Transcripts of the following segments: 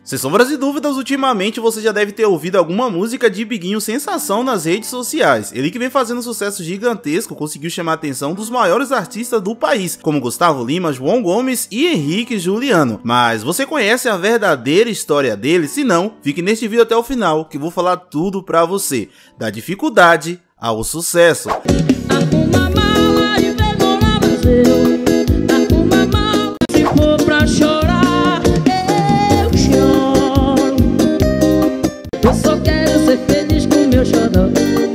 Sem sombras de dúvidas, ultimamente você já deve ter ouvido alguma música de Biguinho Sensação nas redes sociais. Ele que vem fazendo sucesso gigantesco, conseguiu chamar a atenção dos maiores artistas do país, como Gustavo Lima, João Gomes e Henrique Juliano. Mas você conhece a verdadeira história dele? Se não, fique neste vídeo até o final, que vou falar tudo pra você, da dificuldade ao sucesso. Arruma mala e vem morar no Brasil. Arruma mala, se for pra chorar, eu choro. Eu só quero ser feliz com meu xodó.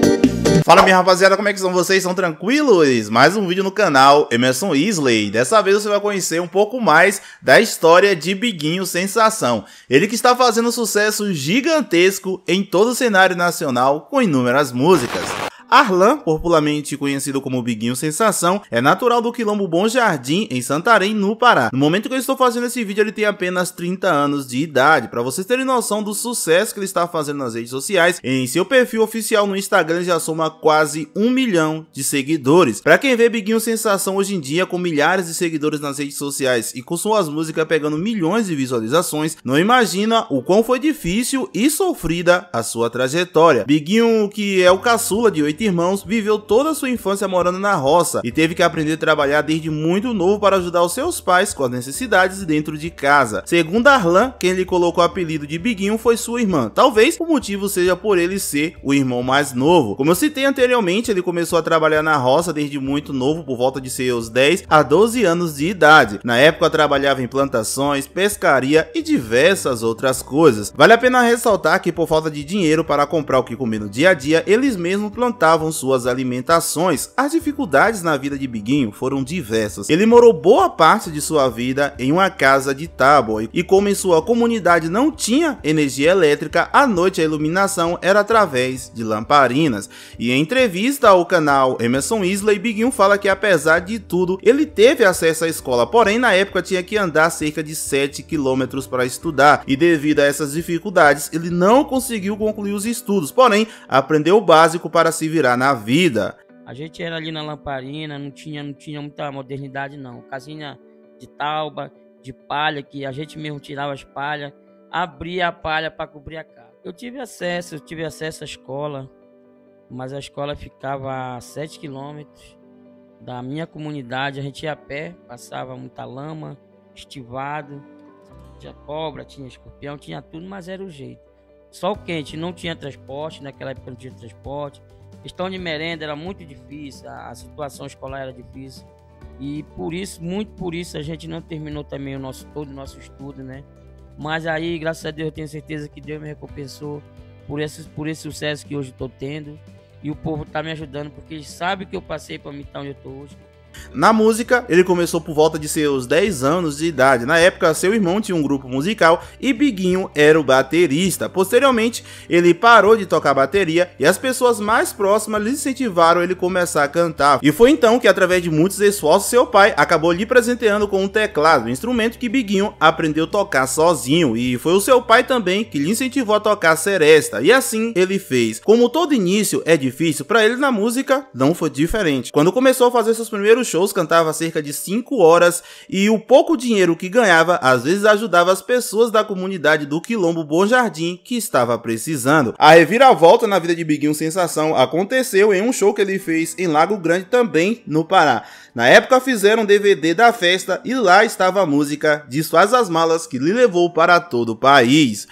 Fala minha rapaziada, como é que são vocês? São tranquilos? Mais um vídeo no canal Emerson Isley. Dessa vez você vai conhecer um pouco mais da história de Biguinho Sensação. Ele que está fazendo sucesso gigantesco em todo o cenário nacional com inúmeras músicas. Arlan, popularmente conhecido como Biguinho Sensação, é natural do Quilombo Bom Jardim, em Santarém, no Pará. No momento que eu estou fazendo esse vídeo, ele tem apenas 30 anos de idade. Para vocês terem noção do sucesso que ele está fazendo nas redes sociais, em seu perfil oficial no Instagram ele já soma quase 1 milhão de seguidores. Para quem vê Biguinho Sensação hoje em dia com milhares de seguidores nas redes sociais e com suas músicas pegando milhões de visualizações, não imagina o quão foi difícil e sofrida a sua trajetória. Biguinho, que é o caçula de 8 irmãos, viveu toda a sua infância morando na roça e teve que aprender a trabalhar desde muito novo para ajudar os seus pais com as necessidades dentro de casa. Segundo Arlan, quem lhe colocou o apelido de Biguinho foi sua irmã. Talvez o motivo seja por ele ser o irmão mais novo. Como eu citei anteriormente, ele começou a trabalhar na roça desde muito novo, por volta de seus 10 a 12 anos de idade. Na época trabalhava em plantações, pescaria e diversas outras coisas. Vale a pena ressaltar que por falta de dinheiro para comprar o que comer no dia a dia, eles mesmos plantavam suas alimentações. As dificuldades na vida de Biguinho foram diversas. Ele morou boa parte de sua vida em uma casa de tábua e como em sua comunidade não tinha energia elétrica, à noite a iluminação era através de lamparinas. E em entrevista ao canal Emerson Isley, Biguinho fala que apesar de tudo, ele teve acesso à escola, porém na época tinha que andar cerca de 7 quilômetros para estudar e devido a essas dificuldades ele não conseguiu concluir os estudos, porém aprendeu o básico para se virar na vida. A gente era ali na lamparina, não tinha muita modernidade não. Casinha de tauba, de palha, que a gente mesmo tirava as palhas, abria a palha para cobrir a casa. Eu tive acesso à escola, mas a escola ficava a 7 quilômetros da minha comunidade. A gente ia a pé, passava muita lama, estivado, tinha cobra, tinha escorpião, tinha tudo, mas era o jeito. Sol quente, não tinha transporte, naquela época não tinha transporte. Questão de merenda era muito difícil, a situação escolar era difícil. E por isso, muito por isso, a gente não terminou também todo o nosso estudo, né? Mas aí, graças a Deus, eu tenho certeza que Deus me recompensou por esse sucesso que hoje estou tendo. E o povo está me ajudando, porque eles sabem que eu passei para me estar onde eu estou hoje. Na música, ele começou por volta de seus 10 anos de idade. Na época, seu irmão tinha um grupo musical e Biguinho era o baterista. Posteriormente, ele parou de tocar bateria e as pessoas mais próximas lhe incentivaram ele começar a cantar. E foi então que, através de muitos esforços, seu pai acabou lhe presenteando com um teclado, um instrumento que Biguinho aprendeu a tocar sozinho. E foi o seu pai também que lhe incentivou a tocar seresta. E assim ele fez. Como todo início é difícil, para ele na música não foi diferente. Quando começou a fazer seus primeiros shows, cantava cerca de 5 horas e o pouco dinheiro que ganhava às vezes ajudava as pessoas da comunidade do Quilombo Bom Jardim que estava precisando. A reviravolta na vida de Biguinho Sensação aconteceu em um show que ele fez em Lago Grande, também no Pará. Na época fizeram um DVD da festa e lá estava a música Desfaz as Malas, que lhe levou para todo o país.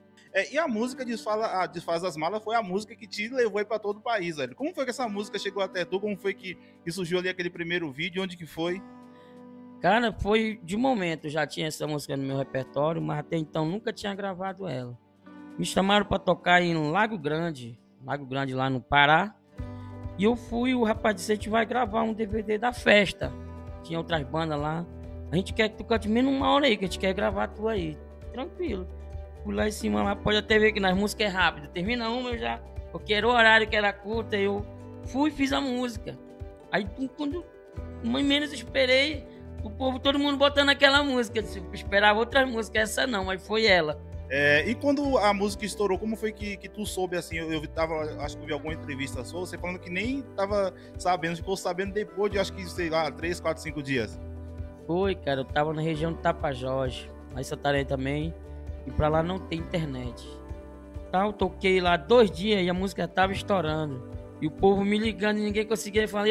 E a música Desfaz as Malas foi a música que te levou aí pra todo o país, velho. Como foi que essa música chegou até tu? Como foi que surgiu ali aquele primeiro vídeo? Onde que foi? Cara, foi de momento. Já tinha essa música no meu repertório, mas até então nunca tinha gravado ela. Me chamaram para tocar em Lago Grande lá no Pará. E eu fui, o rapaz disse, a gente vai gravar um DVD da festa. Tinha outras bandas lá. A gente quer que tu cante menos 1 hora aí, que a gente quer gravar tu aí. Tranquilo. Fui lá em cima, lá pode até ver que nas músicas é rápido. Termina uma, eu já... Porque era o horário que era curto, eu fui e fiz a música. Aí quando menos esperei, o povo, todo mundo botando aquela música. Eu esperava outras músicas, essa não, mas foi ela. E quando a música estourou, como foi que tu soube assim? Acho que eu vi alguma entrevista sua, você falando que nem tava sabendo, ficou sabendo depois de, acho que, sei lá, 3, 4, 5 dias. Foi, cara, eu tava na região do Tapajós, aí Santarém também. e pra lá não tem internet. Então, eu toquei lá 2 dias e a música tava estourando. E o povo me ligando e ninguém conseguia falar.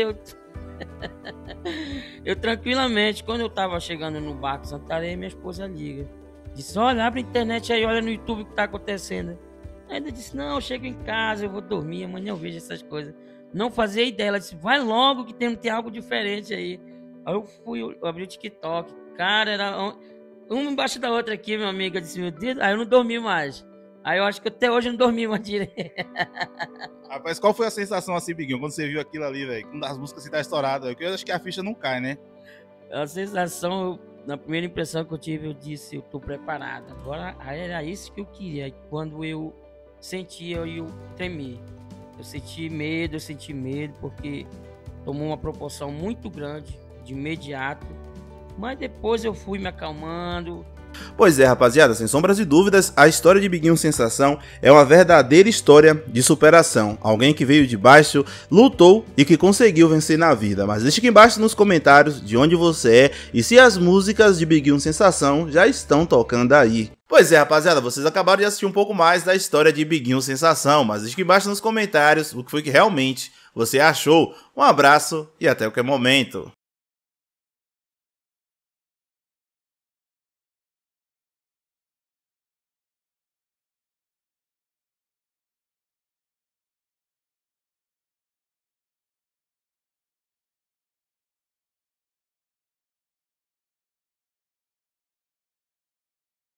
Eu tranquilamente, quando eu tava chegando no barco Santarém, minha esposa liga. Disse, olha, abre a internet aí, olha no YouTube o que tá acontecendo. Ainda disse, não, eu chego em casa, eu vou dormir, amanhã eu vejo essas coisas. Não fazia ideia, ela disse, vai logo que tem algo diferente aí. Aí eu fui, eu abri o TikTok, cara, era uma embaixo da outra aqui, meu amigo. Eu disse, meu Deus, aí eu não dormi mais. Aí eu acho que até hoje eu não dormi mais direito. Rapaz, qual foi a sensação assim, Biguinho, quando você viu aquilo ali, velho? Quando as músicas se tá estouradas, porque eu acho que a ficha não cai, né? A sensação, na primeira impressão que eu tive, eu disse, eu tô preparado. Agora era isso que eu queria. E quando eu senti, eu tremi. Eu senti medo, porque tomou uma proporção muito grande, de imediato. Mas depois eu fui me acalmando. Pois é, rapaziada, sem sombras de dúvidas, a história de Biguinho Sensação é uma verdadeira história de superação. Alguém que veio de baixo, lutou e que conseguiu vencer na vida. Mas deixa aqui embaixo nos comentários de onde você é e se as músicas de Biguinho Sensação já estão tocando aí. Pois é, rapaziada, vocês acabaram de assistir um pouco mais da história de Biguinho Sensação, mas deixa aqui embaixo nos comentários o que foi que realmente você achou. Um abraço e até qualquer momento.